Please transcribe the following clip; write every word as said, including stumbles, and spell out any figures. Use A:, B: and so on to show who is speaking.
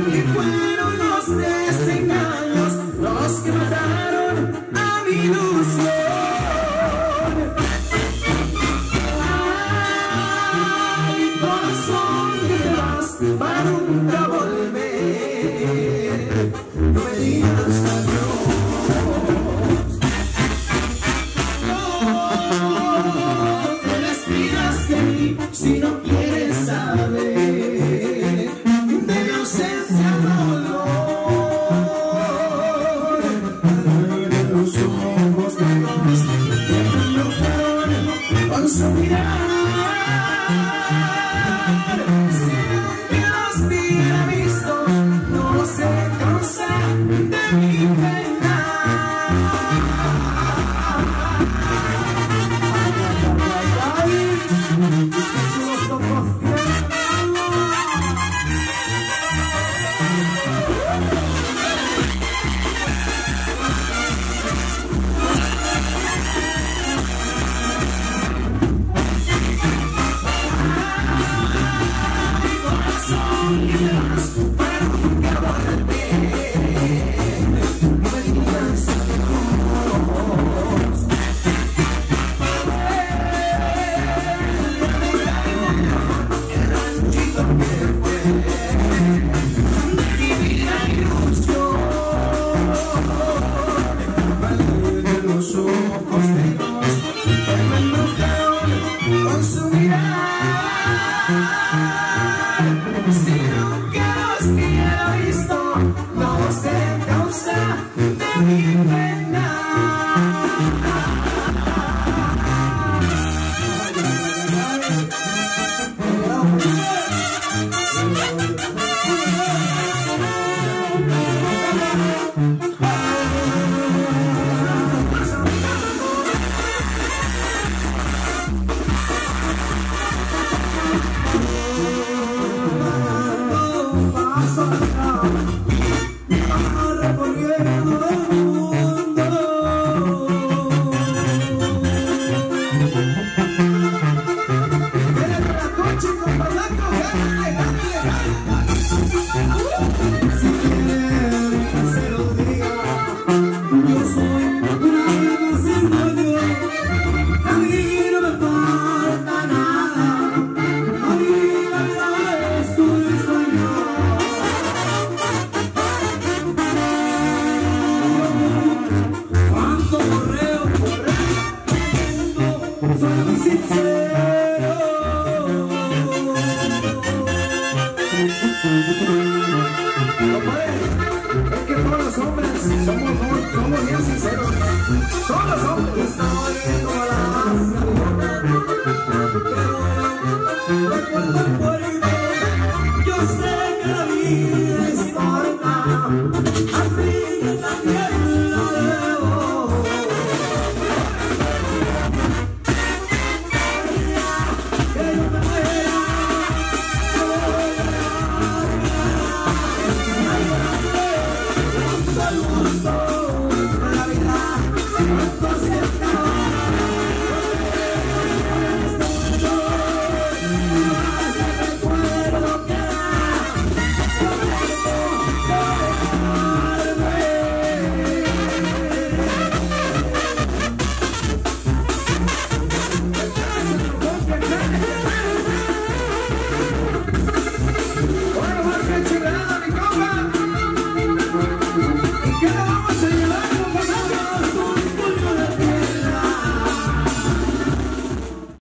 A: que fueron los desengaños los que mataron a mi ilusión. Ay, corazón, te vas para nunca volver. No me digas adiós. No te despidas de mí si no quieres saber de mi ausencia dolor. De los ojos negros que me embrujaron con su mirar. Si nunca los hubiera visto, no sé causa de mi pena. Si nunca los hubiera visto, no sé causa de mi pena. Es que todos los hombres somos, somos bien sinceros. Todos los hombres estamos viendo la recuerdo fuerte. Yo sé que la vida es corta, así que también la debo. Que yo me muera, yo volveré a un saludo.